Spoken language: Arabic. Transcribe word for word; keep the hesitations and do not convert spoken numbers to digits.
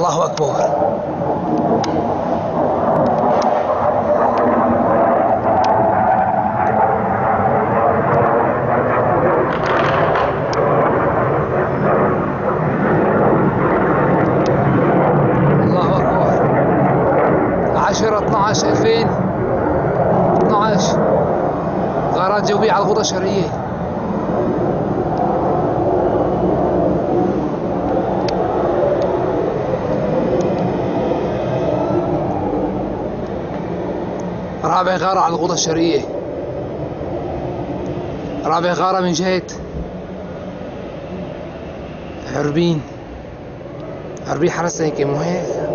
الله أكبر. الله أكبر. عشرة اثناشر ألفين واثناشر غارات جوية على الغوطة الشرقية. رابع غارة على الغوطة الشرقية. رابع غارة من جهة عربين. عربين حرسة هيك مو هيك.